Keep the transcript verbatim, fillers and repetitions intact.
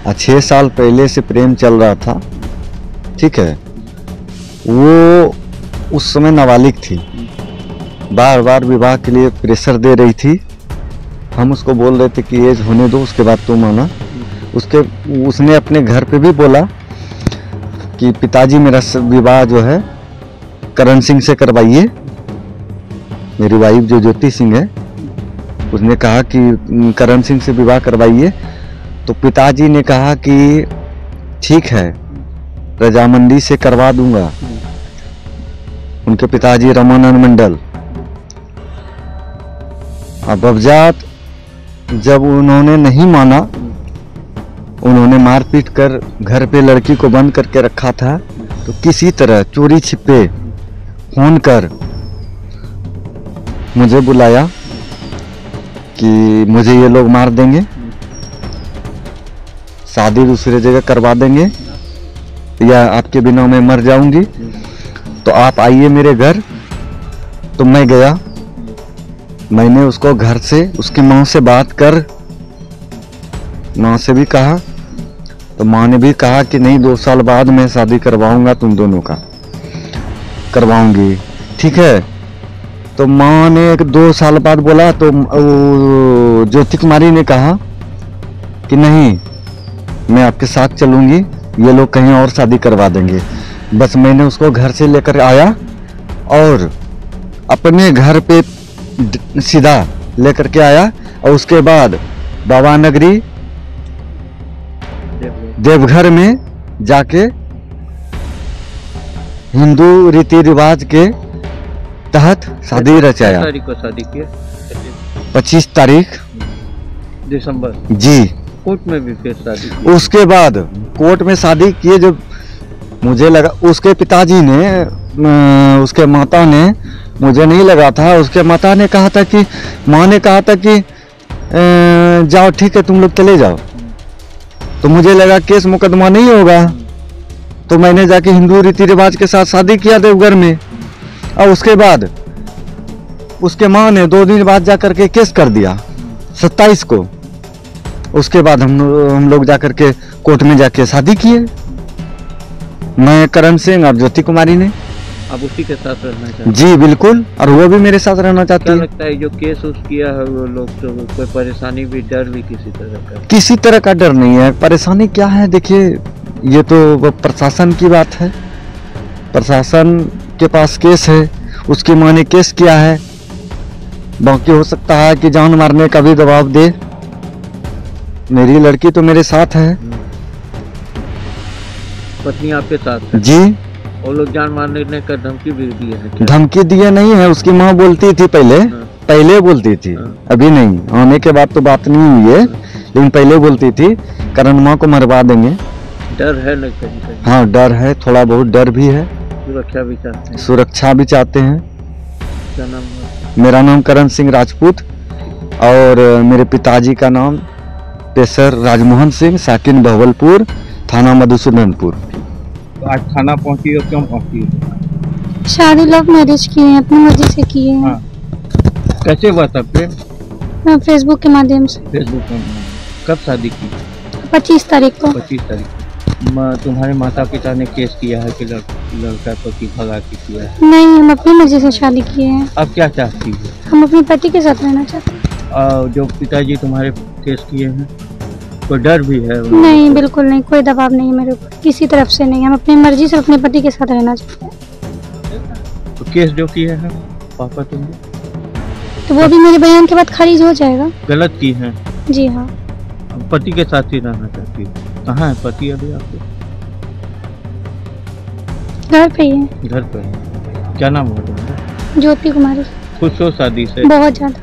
छः साल पहले से प्रेम चल रहा था, ठीक है। वो उस समय नाबालिग थी, बार बार विवाह के लिए प्रेशर दे रही थी। हम उसको बोल रहे थे कि एज होने दो, उसके बाद तुम आना। उसके उसने अपने घर पे भी बोला कि पिताजी मेरा विवाह जो है करण सिंह से करवाइए। मेरी वाइफ जो ज्योति सिंह है, उसने कहा कि करण सिंह से विवाह करवाइए। तो पिताजी ने कहा कि ठीक है, रजामंदी से करवा दूंगा। उनके पिताजी रमानंद मंडल। अब अवजात जब उन्होंने नहीं माना, उन्होंने मारपीट कर घर पे लड़की को बंद करके रखा था, तो किसी तरह चोरी छिपे फोन कर मुझे बुलाया कि मुझे ये लोग मार देंगे, शादी दूसरी जगह करवा देंगे या आपके बिना मैं मर जाऊंगी, तो आप आइए मेरे घर। तो मैं गया, मैंने उसको घर से उसकी माँ से बात कर, माँ से भी कहा, तो माँ ने भी कहा कि नहीं, दो साल बाद मैं शादी करवाऊंगा, तुम दोनों का करवाऊंगी, ठीक है। तो माँ ने एक दो साल बाद बोला, तो ज्योति कुमारी ने कहा कि नहीं, मैं आपके साथ चलूंगी, ये लोग कहीं और शादी करवा देंगे। बस मैंने उसको घर से लेकर आया और अपने घर पे सीधा लेकर के आया, और उसके बाद बाबा नगरी देवघर में जाके हिंदू रीति रिवाज के तहत शादी रचाया। तारीख को शादी किया? पच्चीस तारीख दिसंबर जी। कोर्ट में भी फिर शादी? उसके बाद कोर्ट में शादी किए। जब मुझे लगा, उसके पिताजी ने, उसके माता ने, मुझे नहीं लगा था, उसके माता ने कहा था कि, माँ ने कहा था कि जाओ ठीक है, तुम लोग चले जाओ। तो मुझे लगा केस मुकदमा नहीं होगा, तो मैंने जाके हिंदू रीति रिवाज के साथ शादी किया देवघर में। और उसके बाद उसके माँ ने दो दिन बाद जाकर के केस कर दिया सत्ताईस को। उसके बाद हम हम लोग जाकर के कोर्ट में जाके शादी किए, मैं करण सिंह और ज्योति कुमारी ने। आप उसी के साथ रहना चाहते हैं? जी बिल्कुल, और वो भी मेरे साथ रहना चाहती है। क्या लगता है जो केस उस किया है वो लोग, तो कोई परेशानी भी, डर भी किसी तरह का? किसी तरह का डर नहीं है। परेशानी क्या है, देखिए, ये तो प्रशासन की बात है। प्रशासन के पास केस है, उसकी माँ ने केस किया है। बाकी हो सकता है कि जान मारने का भी दबाव दे। मेरी लड़की तो मेरे साथ है। पत्नी आपके साथ है? जी। और लोग जान मारने का धमकी भी दिए है? धमकी दिए नहीं है, उसकी माँ बोलती थी पहले। हाँ। पहले बोलती थी, हाँ। अभी नहीं, आने के बाद तो बात नहीं हुई है, हाँ। लेकिन पहले बोलती थी करण माँ को मरवा देंगे। डर है ना कहीं कहीं? हाँ डर है, थोड़ा बहुत डर भी है। सुरक्षा भी चाहते हैं? सुरक्षा भी चाहते हैं। क्या नाम है? मेरा नाम करण सिंह राजपूत, और मेरे पिताजी का नाम पेशर राजमोहन सिंह, साकिन बहवलपुर, थाना मधुसूदनपुर। तो आज थाना पहुंची हो, क्यों पहुंची हो? शादी लव मैरिज की है, अपनी मर्जी से की है। हाँ। कैसे हुआ था प्रेम? फेसबुक के माध्यम से। फेसबुक में? कब शादी की? पच्चीस तारीख को। पच्चीस तारीख तुम्हारे माता पिता ने केस किया है कि लड़, लड़का पति भगा के किया है? नहीं, हम अपनी मर्जी से शादी किए हैं। अब क्या चाहती है? हम अपने पति के साथ रहना चाहते हैं। और जो पिताजी तुम्हारे केस किए हैं, कोई डर भी है? नहीं, बिल्कुल नहीं, कोई दबाव नहीं मेरे ऊपर, किसी तरफ से नहीं। हम अपनी मर्जी से अपने पति के साथ रहना चाहते हैं। तो केस जो किए हैं पापा तुमने, तो वो भी मेरे बयान के बाद खारिज हो जाएगा। गलत की है? जी हाँ। पति के साथ ही रहना चाहती है? कहाँ है पति अभी आपके? घर पे ही है। घर पे है। क्या नाम है तुम्हारा? ज्योति कुमारी। खुश हो शादी से? बहुत ज्यादा।